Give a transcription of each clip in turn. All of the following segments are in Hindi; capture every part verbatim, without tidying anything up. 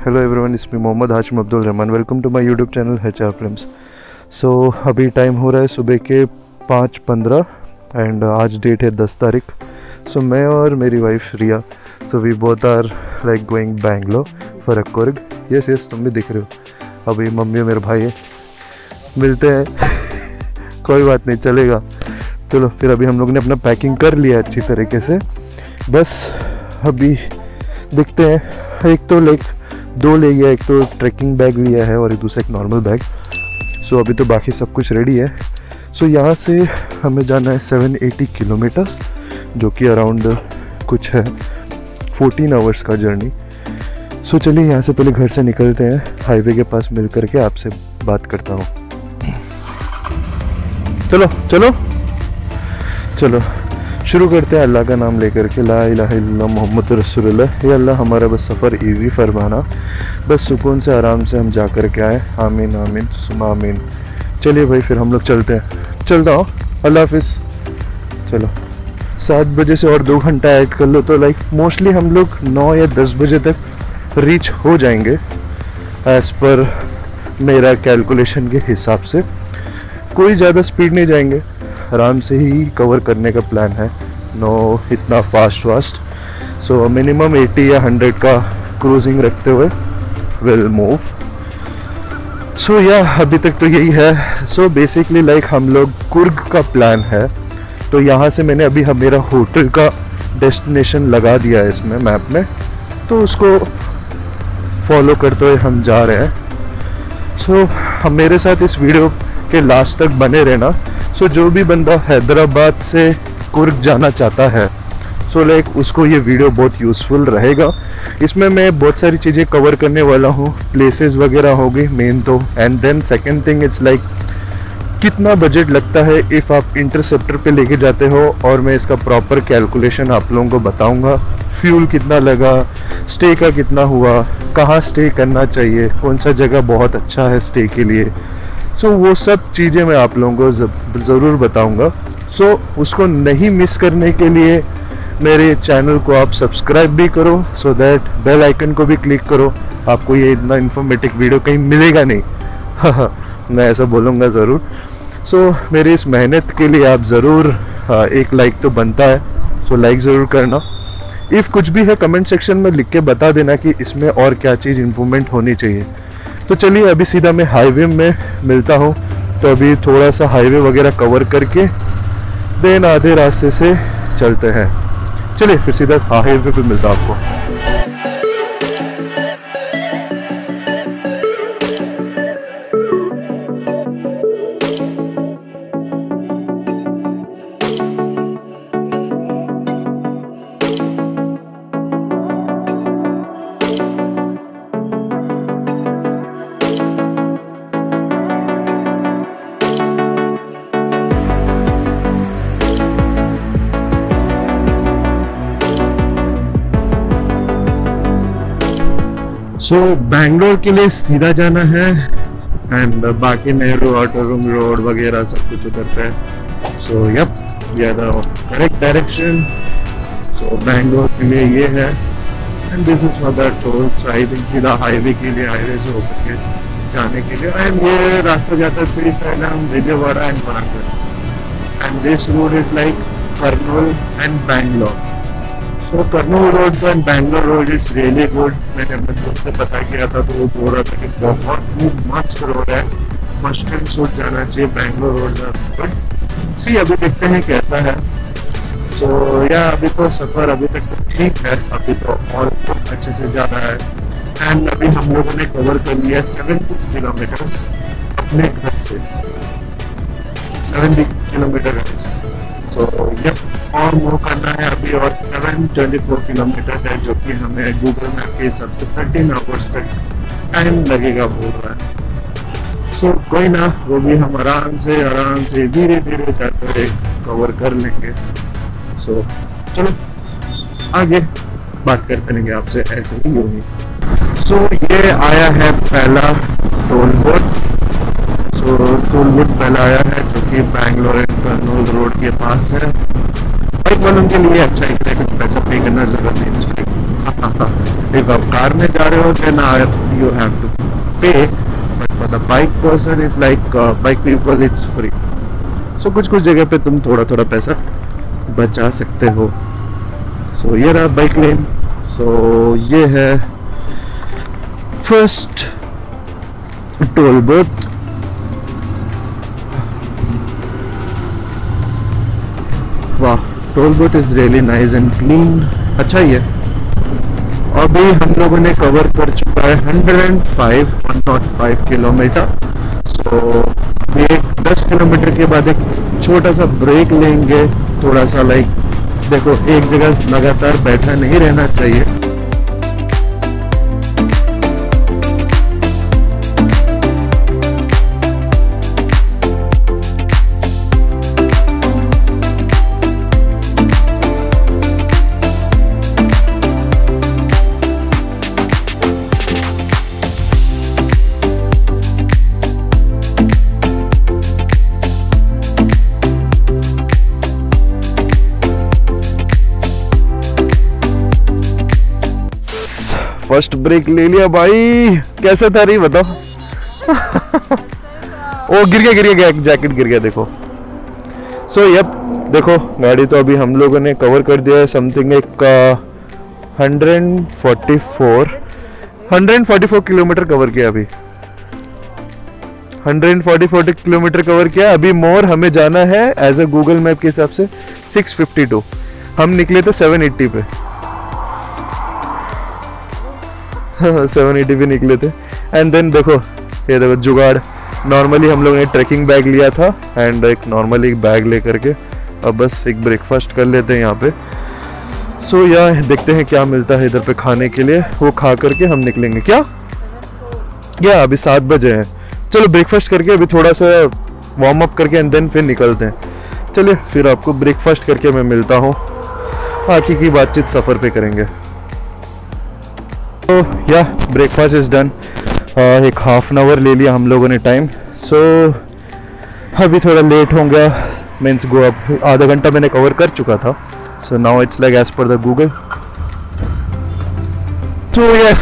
हेलो एवरीवन, इसमें Mohammad Hashim Abdul Rahman. Welcome to my YouTube channel H R films. So अभी टाइम हो रहा है सुबह के पाँच पंद्रह एंड आज डेट है दस तारीख। सो मैं और मेरी wife Riya, so we both are like going Bangalore for a Coorg. Yes yes तुम भी दिख रहे हो। अभी मम्मी और मेरे भाई है, मिलते हैं कोई बात नहीं, चलेगा। चलो फिर अभी हम लोग ने अपना पैकिंग कर लिया अच्छी तरीके से, बस अभी देखते हैं। एक तो लाइक दो ले गया, एक तो ट्रैकिंग बैग लिया है और एक दूसरा एक नॉर्मल बैग। सो अभी तो बाकी सब कुछ रेडी है। सो यहाँ से हमें जाना है सेवन एटी किलोमीटर्स, जो कि अराउंड कुछ है फोर्टीन आवर्स का जर्नी। सो चलिए यहाँ से पहले घर से निकलते हैं, हाईवे के पास मिल करके आपसे बात करता हूँ। चलो चलो चलो शुरू करते हैं अल्लाह का नाम लेकर के। ला इलाहा इल्लल्लाह मोहम्मद रसूलुल्लाह। ये अल्लाह हमारा बस सफ़र इजी फरमाना, बस सुकून से आराम से हम जा कर के आए। आमीन आमीन सुमा आमीन। चलिए भाई फिर हम लोग चलते हैं। चलता हूँ, अल्लाह हाफिज़। चलो सात बजे से और दो घंटा ऐड कर लो तो लाइक मोस्टली हम लोग नौ या दस बजे तक रीच हो जाएंगे एज़ पर मेरा कैलकुलेशन के हिसाब से। कोई ज़्यादा स्पीड नहीं जाएंगे, आराम से ही कवर करने का प्लान है, नो इतना फास्ट फास्ट। सो मिनिमम अस्सी या हंड्रेड का क्रूजिंग रखते हुए विल मूव। सो या अभी तक तो यही है। सो बेसिकली लाइक हम लोग कुर्ग का प्लान है, तो यहाँ से मैंने अभी हम मेरा होटल का डेस्टिनेशन लगा दिया है इसमें मैप में, तो उसको फॉलो करते हुए हम जा रहे हैं। सो हम मेरे साथ इस वीडियो के लास्ट तक बने रहना। सो so, जो भी बंदा हैदराबाद से कुर्ग जाना चाहता है, सो so, लाइक उसको ये वीडियो बहुत यूज़फुल रहेगा। इसमें मैं बहुत सारी चीज़ें कवर करने वाला हूँ, प्लेसेस वगैरह हो गई मेन तो, and then second thing it's like कितना बजट लगता है इफ़ आप इंटरसेप्टर पे लेके जाते हो, और मैं इसका प्रॉपर कैलकुलेशन आप लोगों को बताऊँगा। फ्यूल कितना लगा, स्टे का कितना हुआ, कहाँ स्टे करना चाहिए, कौन सा जगह बहुत अच्छा है स्टे के लिए। सो so, वो सब चीज़ें मैं आप लोगों को ज़रूर बताऊंगा। सो so, उसको नहीं मिस करने के लिए मेरे चैनल को आप सब्सक्राइब भी करो, सो दैट बेल आइकन को भी क्लिक करो। आपको ये इतना इन्फॉर्मेटिव वीडियो कहीं मिलेगा नहीं मैं ऐसा बोलूँगा ज़रूर। सो so, मेरी इस मेहनत के लिए आप ज़रूर एक लाइक तो बनता है, सो so, लाइक ज़रूर करना। इफ़ कुछ भी है कमेंट सेक्शन में लिख के बता देना कि इसमें और क्या चीज़ इम्प्रूवमेंट होनी चाहिए। तो चलिए अभी सीधा मैं हाईवे में मिलता हूँ। तो अभी थोड़ा सा हाईवे वगैरह कवर करके देन आधे रास्ते से चलते हैं। चलिए फिर सीधा हाईवे पे मिलता हूँ आपको। सो so, बैंगलोर के लिए सीधा जाना है एंड बाकी नेहरू ऑटो रूम रोड वगैरह सब कुछ उधर पे है। सो यप ये करेक्ट डायरेक्शन। सो बैंगलोर के लिए ये है and this is for that toll. So I think सीधा हाईवे के लिए, हाईवे से होकर के जाने के लिए। एंड ये रास्ता जाता है Srisailam, Vijayawada and Warangal. And this road is like Kurnool and Bangalore. So Kurnool road and Bangalore road is really good. मैंने अपने दोस्त से पता किया था तो वो बोल रहा था कि बहुत ही मस्त रोड है, मस्ट एंड शुड जाना चाहिए बैंगलोर रोड में। बट सी अभी देखते हैं कैसा है। सो so, या अभी तो सफ़र अभी तक तो ठीक है, अभी तो और अच्छे से जा रहा है। एंड अभी हम लोगों ने कवर कर लिया सेवेंटी किलोमीटर अपने घर से, सेवेंटी किलोमीटर घर से। तो ये और मूव करना है अभी, और सेवन ट्वेंटी फोर किलोमीटर है, जो कि हमें गूगल मैप के हिसाब से थर्टीन आवर्स तक टाइम लगेगा बोल रहा है। सो so, कोई ना, वो भी हम आराम से आराम से धीरे धीरे जाते हुए कवर कर लेंगे। सो so, चलो आगे बात करते रहेंगे आपसे ऐसे ही होगी। सो so, ये आया है पहला toll board. So toll board पहला आया है जो कि बैंगलोर एंड कर्नूल रोड के पास है। बाइक वालों के लिए अच्छा है, कुछ पैसा पे करना जरूरत नहीं। इफ आप कार में जा रहे हो then you have to pay, but for the bike person is like bike people it's free. So कुछ कुछ जगह पे तुम थोड़ा थोड़ा पैसा बचा सकते हो। सो so, ये रहा बाइक लेन। सो so, ये है फर्स्ट टोल बूथ। वाह, toll booth is really nice and clean, अच्छा ही है। अभी हम लोगों ने कवर कर चुका है one o five kilometre. So अभी एक दस किलोमीटर के बाद एक छोटा सा ब्रेक लेंगे। थोड़ा सा लाइक देखो, एक जगह लगातार बैठा नहीं रहना चाहिए। फर्स्ट ब्रेक ले लिया भाई, कैसा था रही बताओ। ओ गिर गया गिर गया जैकेट गिर गया देखो। सो so, यप देखो, गाड़ी तो अभी हम लोगों ने कवर कर दिया है समथिंग एक one forty four kilometre cover किया। अभी one forty four kilometre cover किया। अभी मोर हमें जाना है एज ए गूगल मैप के हिसाब से सिक्स फिफ्टी टू। हम निकले थे सेवन एट्टी पे, सेवन एटी भी निकले थे। एंड देन देखो, ये देखो जुगाड़। नॉर्मली हम लोगों ने ट्रैकिंग बैग लिया था एंड एक नॉर्मली बैग लेकर के अब बस एक ब्रेकफास्ट कर लेते हैं यहाँ पे। सो so, या देखते हैं क्या मिलता है इधर पे खाने के लिए, वो खा करके हम निकलेंगे। क्या या अभी सात बजे हैं, चलो ब्रेकफास्ट करके अभी थोड़ा सा वार्म अप करके एंड देन फिर निकलते हैं। चलिए फिर आपको ब्रेकफास्ट करके मैं मिलता हूँ, बाकी की बातचीत सफ़र पे करेंगे। तो या ब्रेकफास्ट इज़ डन। एक हाफ एन आवर ले लिया हम लोगों ने टाइम। सो so, अभी थोड़ा लेट हो गया, मीन्स गो अप आधा घंटा मैंने कवर कर चुका था। So now it's like as per the Google. So yes,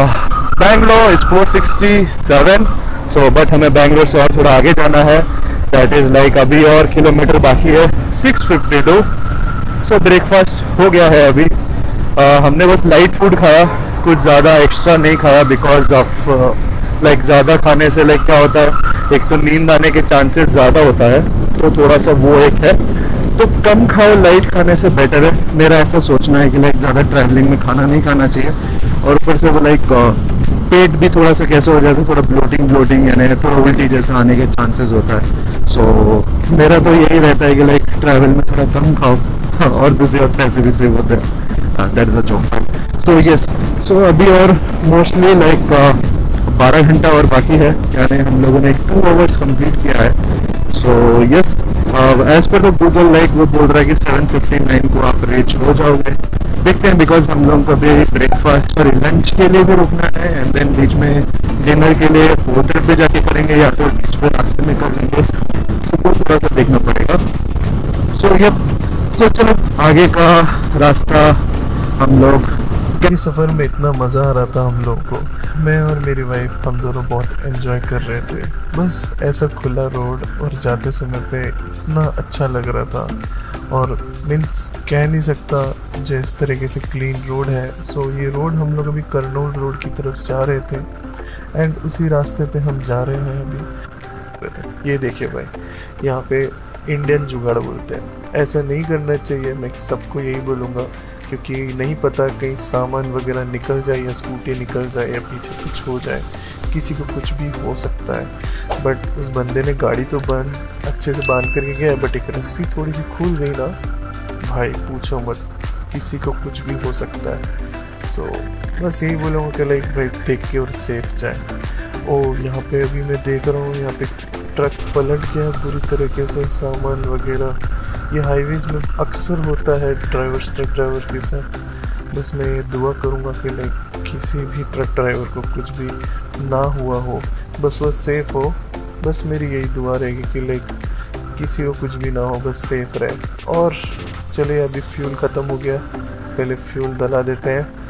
Bangalore is four sixty seven. So but हमें बैंगलोर से और थोड़ा आगे जाना है, दैट इज़ लाइक अभी और किलोमीटर बाकी है six fifty two. So breakfast हो गया है अभी। uh, हमने बस लाइट फूड खाया, कुछ ज़्यादा एक्स्ट्रा नहीं खाया बिकॉज ऑफ लाइक ज़्यादा खाने से लाइक क्या होता है, एक तो नींद आने के चांसेस ज़्यादा होता है, तो थोड़ा सा वो एक है। तो कम खाओ, लाइट खाने से बेटर है, मेरा ऐसा सोचना है कि लाइक ज़्यादा ट्रैवलिंग में खाना नहीं खाना चाहिए। और ऊपर से वो लाइक पेट भी थोड़ा सा कैसे हो जाता है, थोड़ा ब्लोटिंग ब्लोटिंग यानी थोड़ा उल्टी जैसा आने के चांसेस होता है। सो so, मेरा तो यही रहता है कि लाइक ट्रैवल में थोड़ा कम खाओ और दूसरे और पैसे भी सेव होते हैं। That is a joke. So yes, so अभी और मोस्टली लाइक बारह घंटा और बाकी है, यानी हम लोगों ने टू आवर्स कंप्लीट किया है। So yes, as per the Google like वो बोल रहा है कि सेवन फिफ्टी नाइन को आप रीच हो जाओगे। देखते हैं, बिकॉज हम लोगों को भी ब्रेकफास्ट सॉरी लंच के लिए भी रुकना है एंड देन बीच में डिनर के लिए होटल पे जाके करेंगे या तो बीच में रास्ते में कर लेंगे, तो वो थोड़ा सा देखना पड़ेगा। सो यप, सो चलो आगे का रास्ता हम लोग। इस सफ़र में इतना मज़ा आ रहा था हम लोगों को, मैं और मेरी वाइफ हम दोनों बहुत एंजॉय कर रहे थे। बस ऐसा खुला रोड और जाते समय पे इतना अच्छा लग रहा था, और मीन्स कह नहीं सकता जिस तरीके से क्लीन रोड है। सो ये रोड हम लोग अभी करनौल रोड की तरफ जा रहे थे एंड उसी रास्ते पे हम जा रहे हैं अभी। ये देखिए भाई, यहाँ पे इंडियन जुगाड़ बोलते हैं, ऐसा नहीं करना चाहिए, मैं सबको यही बोलूँगा, क्योंकि नहीं पता कहीं सामान वगैरह निकल जाए या स्कूटी निकल जाए या पीछे कुछ हो जाए, किसी को कुछ भी हो सकता है। बट उस बंदे ने गाड़ी तो बंद अच्छे से बांध करके गया, बट एक रस्सी थोड़ी सी खुल गई ना भाई, पूछो मत, किसी को कुछ भी हो सकता है। सो so, बस यही बोलूँगा कि लाइक भाई देख के और सेफ जाए। ओ यहाँ पे अभी मैं देख रहा हूँ, यहाँ पे ट्रक पलट गया बुरी तरीके से, सामान वगैरह। ये हाईवेज़ में अक्सर होता है ड्राइवर्स ट्रक ड्राइवर के साथ। बस मैं ये दुआ करूँगा कि लाइक किसी भी ट्रक ड्राइवर को कुछ भी ना हुआ हो, बस वो सेफ़ हो। बस मेरी यही दुआ रहेगी कि लाइक किसी को कुछ भी ना हो, बस सेफ़ रहे। और चलिए अभी फ्यूल ख़त्म हो गया, पहले फ्यूल डला देते हैं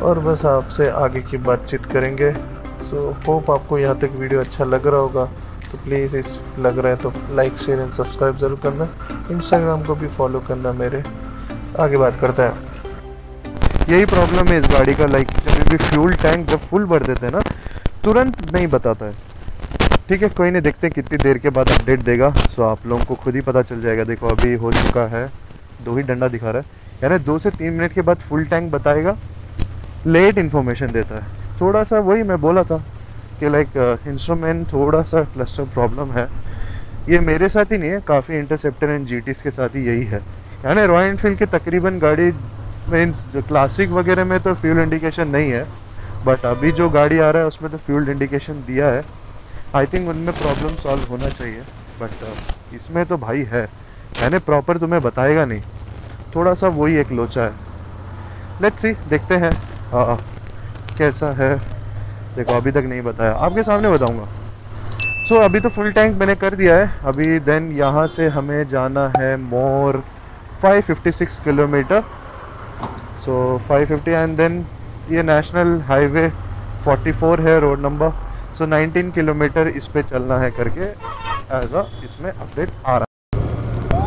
और बस आपसे आगे की बातचीत करेंगे। सो होप आपको यहाँ तक वीडियो अच्छा लग रहा होगा, तो प्लीज़ इस लग रहा है तो लाइक शेयर एंड सब्सक्राइब ज़रूर करना। इंस्टाग्राम को भी फॉलो करना मेरे। आगे बात करते हैं। यही प्रॉब्लम है इस गाड़ी का, लाइक जब भी फ्यूल टैंक जब फुल भर देते हैं ना, तुरंत नहीं बताता है। ठीक है, कोई नहीं, देखते हैं कितनी देर के बाद अपडेट देगा। सो आप लोगों को खुद ही पता चल जाएगा। देखो अभी हो चुका है, दो ही डंडा दिखा रहा है, यानी दो से तीन मिनट के बाद फुल टैंक बताएगा। लेट इन्फॉर्मेशन देता है थोड़ा सा। वही मैं बोला था कि लाइक इंस्ट्रूमेंट थोड़ा सा क्लस्टर प्रॉब्लम है। ये मेरे साथ ही नहीं है, काफ़ी इंटरसेप्टर एंड जीटीस के साथ ही यही है। यानी रॉयल एनफील्ड की तकरीबन गाड़ी में, क्लासिक वगैरह में तो फ्यूल इंडिकेशन नहीं है, बट अभी जो गाड़ी आ रहा है उसमें तो फ्यूल इंडिकेशन दिया है। आई थिंक उनमें प्रॉब्लम सॉल्व होना चाहिए, बट इसमें तो भाई है, मैंने प्रॉपर तुम्हें बताएगा नहीं, थोड़ा सा वही एक लोचा है। लेट्स सी, देखते हैं आ, कैसा है। देखो अभी तक नहीं बताया, आपके सामने बताऊंगा। सो so, अभी तो फुल टैंक मैंने कर दिया है अभी। देन यहाँ से हमें जाना है more five fifty six kilometre. So five fifty and then ये नेशनल हाईवे फोर्टी फोर है road number. So nineteen kilometre इस पे चलना है करके एज अ इसमें अपडेट आ रहा है।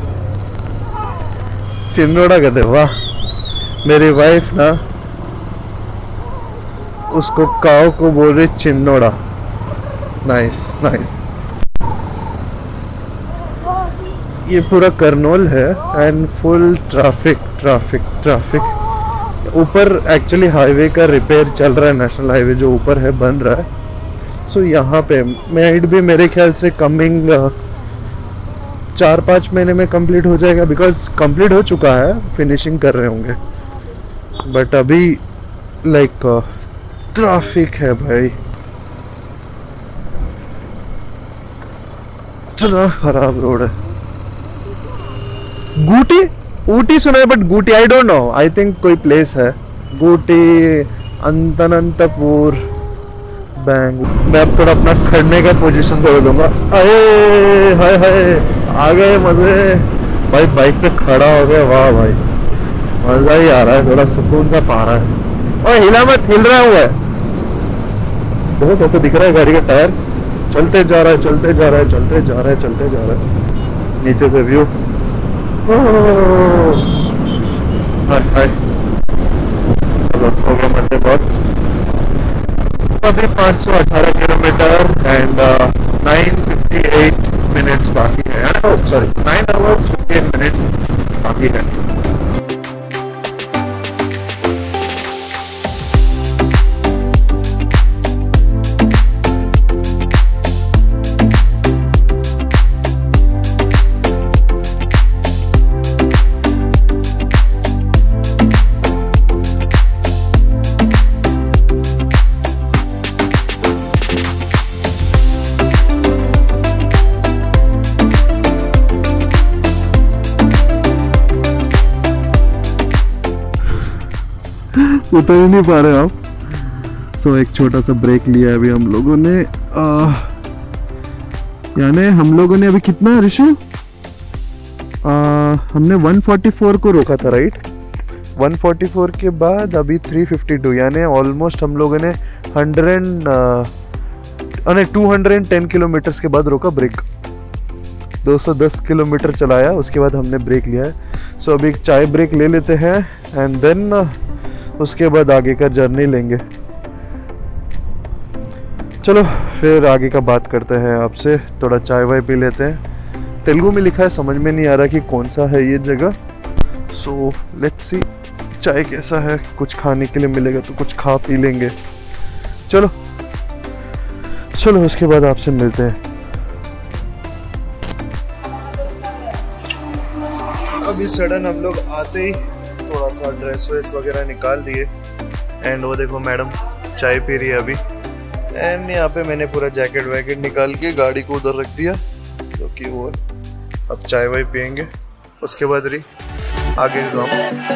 चिंदोड़ा कहते, वाह। मेरी वाइफ ना उसको काव को बोल रही चिंदोड़ा। Nice nice. ये पूरा करनोल है and full traffic traffic traffic. ऊपर एक्चुअली हाईवे का रिपेयर चल रहा है, नेशनल हाईवे जो ऊपर है बन रहा है। सो so, यहाँ पे मेड भी मेरे ख्याल से कमिंग चार पाँच महीने में कंप्लीट हो जाएगा, बिकॉज कंप्लीट हो चुका है, फिनिशिंग कर रहे होंगे। बट अभी लाइक ट्रैफिक है भाई, इतना खराब रोड है। गूटी ऊटी सुना है, but Gooty I don't know, I think कोई प्लेस है गूटी, अंतनंतपुर, बैंग। मैं अब थोड़ा अपना खड़ने का पोजीशन दे दूंगा। अरे हाय हाय, आ गए मजे भाई, बाइक पे खड़ा हो गया। वाह भाई, मजा ही आ रहा है, थोड़ा सुकून सा पा रहा है। और हिला मत, हिल रहा हुआ है। देखो कैसे दिख रहा है गाड़ी का टायर, चलते जा रहा है चलते जा रहा है चलते जा रहा है चलते जा रहा है। नीचे से व्यू, हाय हाय, चलो हो गया मजे बहुत। अभी पाँच सौ अठारह kilometre and nine fifty eight minutes बाकी है, sorry nine hours fifty eight minutes बाकी है। उतर ही नहीं पा रहे आप। सो so, एक छोटा सा ब्रेक लिया है अभी हम लोगों ने। यानी हम लोगों ने अभी कितना ऋषु, हमने वन फोर्टी फोर को रोका था राइट। वन फोर्टी फोर के बाद अभी थ्री फिफ्टी टू, यानी ऑलमोस्ट हम लोगों ने हंड्रेड अरे टू हंड्रेड टेन किलोमीटर्स के बाद रोका ब्रेक। दो सौ दस किलोमीटर चलाया, उसके बाद हमने ब्रेक लिया है। सो so, अभी एक चाय ब्रेक ले लेते हैं एंड देन उसके बाद आगे का जर्नी लेंगे। चलो फिर आगे का बात करते हैं आपसे। थोड़ा चाय वाय पी लेते हैं। तेलुगु में लिखा है, समझ में नहीं आ रहा कि कौन सा है ये जगह। सो लेट्स सी चाय कैसा है, कुछ खाने के लिए मिलेगा तो कुछ खा पी लेंगे। चलो चलो उसके बाद आपसे मिलते हैं। अभी सडन हम लोग आते ही थोड़ा सा ड्रेस वेस वगैरह निकाल दिए एंड वो देखो मैडम चाय पी रही है अभी। एंड यहाँ पे मैंने पूरा जैकेट वैकेट निकाल के गाड़ी को उधर रख दिया, क्योंकि वो अब चाय वाय पियेंगे, उसके बाद रही आगे काम।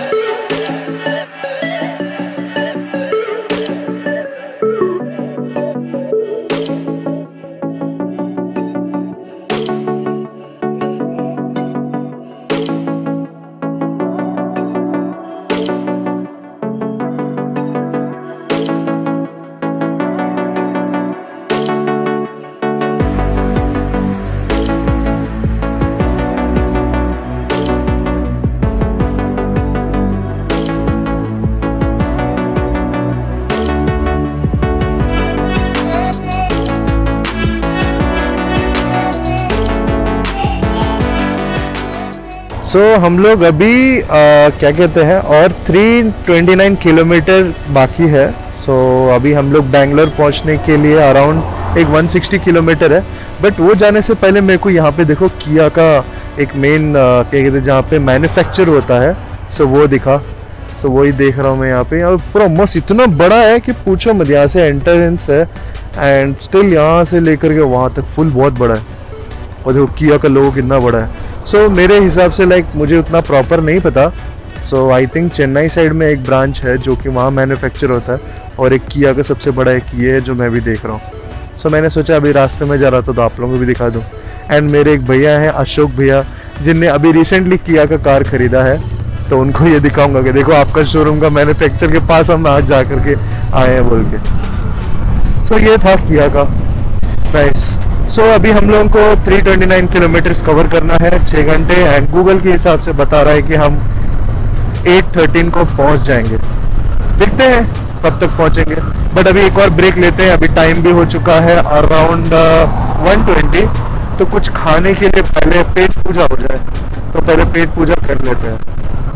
सो so, हम लोग अभी आ, क्या कहते हैं और तीन सौ उनतीस किलोमीटर बाकी है। सो so, अभी हम लोग बैंगलोर पहुंचने के लिए अराउंड एक एक सौ साठ किलोमीटर है। बट वो जाने से पहले मेरे को यहाँ पे देखो किया का एक मेन क्या कहते हैं जहाँ पे मैन्युफैक्चर होता है, सो so, वो दिखा। सो so, वही देख रहा हूँ मैं यहाँ पे। और पूरा मस्त इतना बड़ा है कि पूछो मत। यहाँ से एंट्रेंस है एंड स्टिल यहाँ से लेकर के वहाँ तक फुल बहुत बड़ा है। और देखो किया का लोगो कितना बड़ा है। सो so, मेरे हिसाब से लाइक मुझे उतना प्रॉपर नहीं पता। So I think Chennai side में एक ब्रांच है जो कि वहाँ मैन्युफैक्चर होता है, और एक किया का सबसे बड़ा एक ये है जो मैं भी देख रहा हूँ। सो so, मैंने सोचा अभी रास्ते में जा रहा था तो आप लोगों को भी दिखा दूँ। एंड मेरे एक भैया हैं अशोक भैया, जिनने अभी रिसेंटली किया का कार खरीदा है, तो उनको ये दिखाऊंगा कि देखो आपका शोरूम का मैन्युफैक्चर के पास हम आज जा करके आए हैं बोल के। सो so, ये था किया का। नाइस। सो so, अभी हम लोगों को तीन सौ उनतीस किलोमीटर्स कवर करना है छः घंटे, एंड गूगल के हिसाब से बता रहा है कि हम आठ तेरह को पहुंच जाएंगे। देखते हैं कब तक पहुंचेंगे। बट अभी एक और ब्रेक लेते हैं, अभी टाइम भी हो चुका है अराउंड वन ट्वेंटी। तो कुछ खाने के लिए पहले पेट पूजा हो जाए, तो पहले पेट पूजा कर लेते हैं।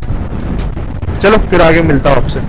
चलो फिर आगे मिलता हूँ आपसे।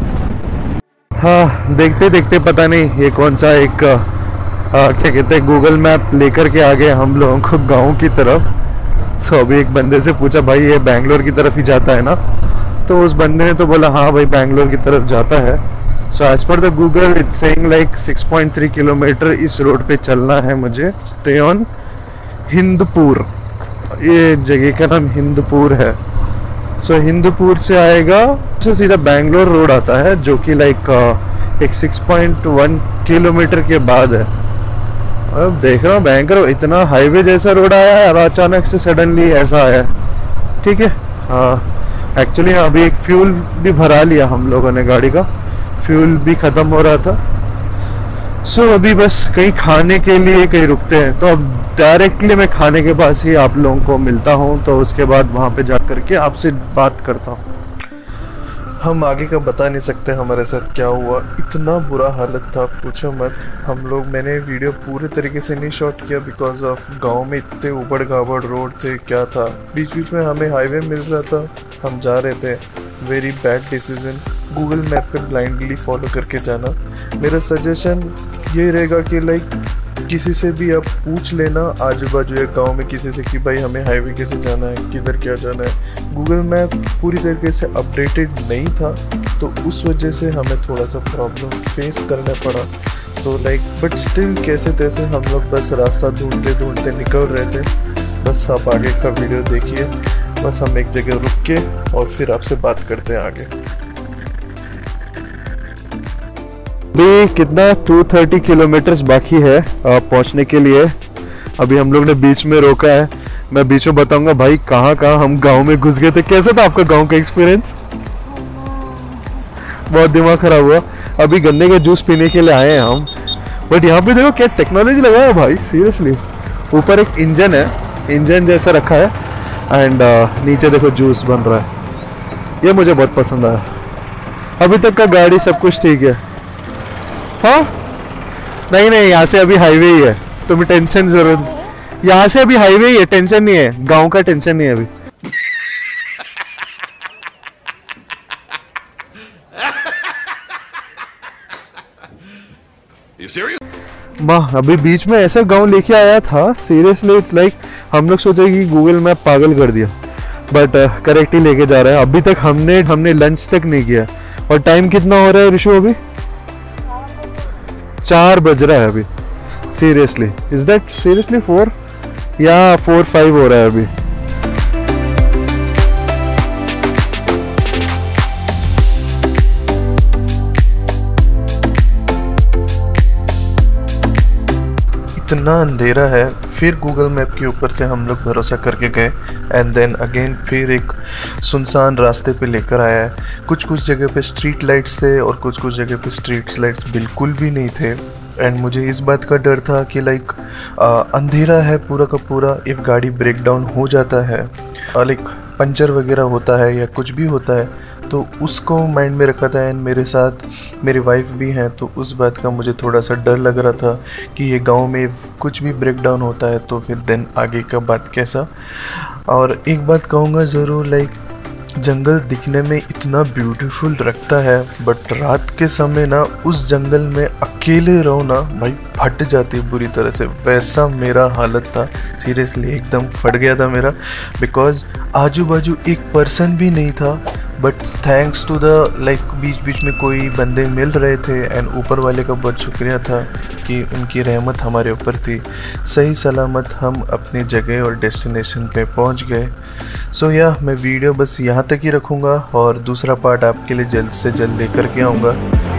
हाँ, देखते देखते पता नहीं ये कौन सा एक आ, क्या कहते हैं गूगल मैप लेकर के आ गए हम लोगों को गांव की तरफ। सो अभी एक बंदे से पूछा भाई ये बैंगलोर की तरफ ही जाता है ना, तो उस बंदे ने तो बोला हाँ भाई बैंगलोर की तरफ जाता है। So as per the Google it's saying like six point three kilometre इस रोड पे चलना है मुझे। स्टे ऑन हिंदपुर, ये जगह का नाम हिंदपुर है। सो so, हिंदपुर से आएगा तो सीधा बैंगलोर रोड आता है, जो कि लाइक एक सिक्स पॉइंट वन किलोमीटर के बाद है। अब देख रहा हूँ बैंगलोर इतना हाईवे जैसा रोड आया है और अचानक से सडनली ऐसा आया है। ठीक है। हाँ, एक्चुअली अभी एक फ्यूल भी भरा लिया हम लोगों ने, गाड़ी का फ्यूल भी ख़त्म हो रहा था। सो so, अभी बस कहीं खाने के लिए कहीं रुकते हैं, तो अब डायरेक्टली मैं खाने के पास ही आप लोगों को मिलता हूँ, तो उसके बाद वहाँ पे जा कर के आपसे बात करता हूँ। हम आगे का बता नहीं सकते हमारे साथ क्या हुआ, इतना बुरा हालत था पूछो मत। हम लोग मैंने वीडियो पूरे तरीके से नहीं शॉट किया बिकॉज ऑफ गांव में इतने उबड़ गाबड़ रोड थे, क्या था। बीच बीच में हमें हाईवे मिल रहा था, हम जा रहे थे। Very bad decision, Google map पे ब्लाइंडली फॉलो करके जाना। मेरा सजेशन ये रहेगा कि लाइक किसी से भी आप पूछ लेना आजू बाजू या गांव में किसी से कि भाई हमें हाईवे कैसे जाना है, किधर क्या जाना है। गूगल मैप पूरी तरीके से अपडेटेड नहीं था, तो उस वजह से हमें थोड़ा सा प्रॉब्लम फेस करना पड़ा। तो लाइक बट स्टिल कैसे तैसे हम लोग बस रास्ता ढूंढते ढूंढते निकल रहे थे। बस आप आगे का वीडियो देखिए। बस हम एक जगह रुक के और फिर आपसे बात करते हैं आगे। अभी कितना दो सौ तीस किलोमीटर्स बाकी है पहुंचने के लिए। अभी हम लोग ने बीच में रोका है, मैं बीच में बताऊंगा भाई कहाँ कहाँ हम गांव में घुस गए थे। कैसा था आपका गांव का एक्सपीरियंस? बहुत दिमाग खराब हुआ। अभी गन्ने का जूस पीने के लिए आए हैं हम, बट यहाँ पे देखो क्या टेक्नोलॉजी लगा है भाई, सीरियसली। ऊपर एक इंजन है, इंजन जैसा रखा है, एंड uh, नीचे देखो जूस बन रहा है। ये मुझे बहुत पसंद आया। अभी तक का गाड़ी सब कुछ ठीक है। हाँ नहीं नहीं, यहाँ से अभी हाईवे ही है, तुम्हें टेंशन जरूरत। यहाँ से अभी हाईवे ही है, टेंशन नहीं है, गांव का टेंशन नहीं है अभी। माँ अभी बीच में ऐसा गांव लेके आया था, सीरियसली इट्स लाइक हम लोग सोचे कि गूगल मैप पागल कर दिया, बट करेक्ट ही लेके जा रहा है। अभी तक हमने हमने लंच तक नहीं किया। और टाइम कितना हो रहा है ऋषु? अभी चार बज रहा है अभी। Seriously is that seriously four या फोर फाइव हो रहा है अभी। इतना अंधेरा है, फिर गूगल मैप के ऊपर से हम लोग भरोसा करके गए एंड देन अगेन फिर एक सुनसान रास्ते पे लेकर आया है। कुछ कुछ जगह पे स्ट्रीट लाइट्स थे और कुछ कुछ जगह पे स्ट्रीट लाइट्स बिल्कुल भी नहीं थे। एंड मुझे इस बात का डर था कि लाइक अंधेरा है पूरा का पूरा, इफ़ गाड़ी ब्रेक डाउन हो जाता है, लाइक पंचर वगैरह होता है या कुछ भी होता है, तो उसको माइंड में रखा था। एंड मेरे साथ मेरी वाइफ भी हैं, तो उस बात का मुझे थोड़ा सा डर लग रहा था कि ये गांव में कुछ भी ब्रेक डाउन होता है तो फिर देन आगे का बात कैसा। और एक बात कहूँगा ज़रूर, लाइक जंगल दिखने में इतना ब्यूटीफुल लगता है, बट रात के समय ना उस जंगल में अकेले रहो ना भाई, फट जाती है बुरी तरह से। वैसा मेरा हालत था, सीरियसली एकदम फट गया था मेरा, बिकॉज आजू बाजू एक पर्सन भी नहीं था। But thanks to the like बीच बीच में कोई बंदे मिल रहे थे, एंड ऊपर वाले का बहुत शुक्रिया था कि उनकी रहमत हमारे ऊपर थी। सही सलामत हम अपनी जगह और डेस्टिनेशन पे पहुंच गए। सो so, या मैं वीडियो बस यहाँ तक ही रखूँगा और दूसरा पार्ट आपके लिए जल्द से जल्द लेकर के आऊँगा।